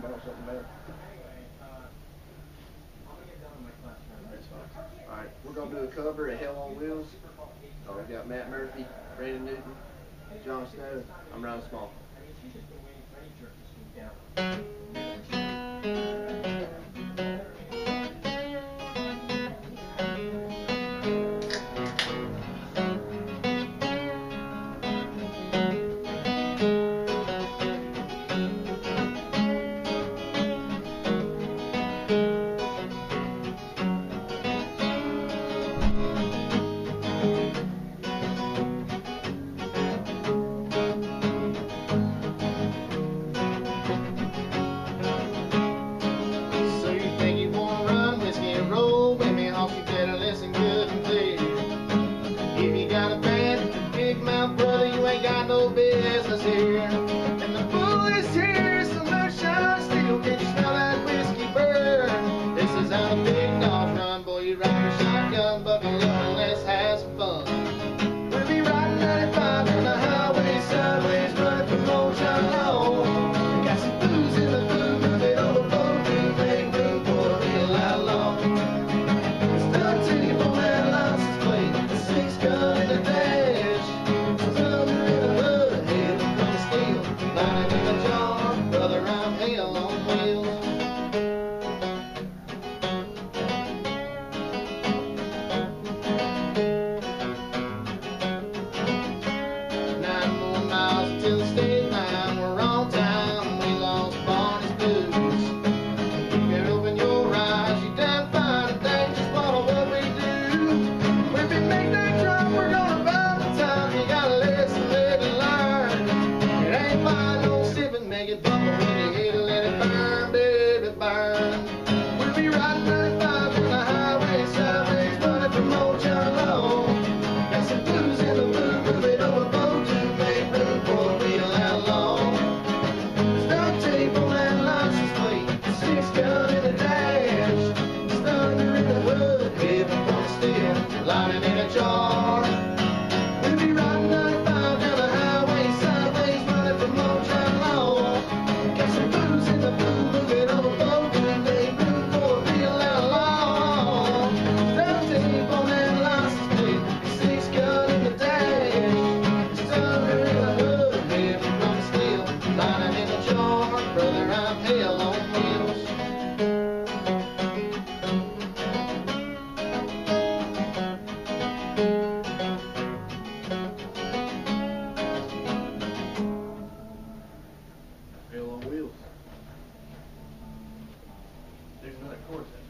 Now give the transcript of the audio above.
about something better. Alright, we're going to do a cover of Hell on Wheels. We got Matt Murphy, Brandon Newton, John Snow. I'm Ryan Small. Business here, and the bull is here, so moonshine still. Can you smell that whiskey burn? This is how the big dogs run, boy. You ride your shotgun, buckle up and let's have some fun. We'll be riding 95 on the highway, sideways, running from Old John Long. Got some booze in the boot, move it over, boat, to make room for a real outlaw. Stuck to you on that license plate, the 6-gun in the dash. Lying in the jar, brother, I'm hell on wheels. 9 more miles until the state line. We're on time, we lost Barney's blues. You can open your eyes, you done fine, and that's just what we do. When we make that drop, we're gonna buy the time. You gotta listen, let it learn. It ain't fine, no sipping, make it bubble when you hit it, let it burn, baby, burn. We'll be riding 95 on the highway, sideways, running from Old John Long. Got some blues in the boot, move it over, boat to make room for a real outlaw. Stuck tape on that license plate, 6-gun in the dash. Thunder in the hood, heavy from the steel, lying in a jar. We'll be riding 95 down the highway, sideways, running from Old John Long. Got some booze in the boot, move it over, boat to make room for a real outlaw. Stuck tape on that license plate, 6-gun in the dash. Thunder in the hood, heavy from the steel, lying in a jar. Brother, I'm hell on wheels. Hell on Wheels. There's another chord.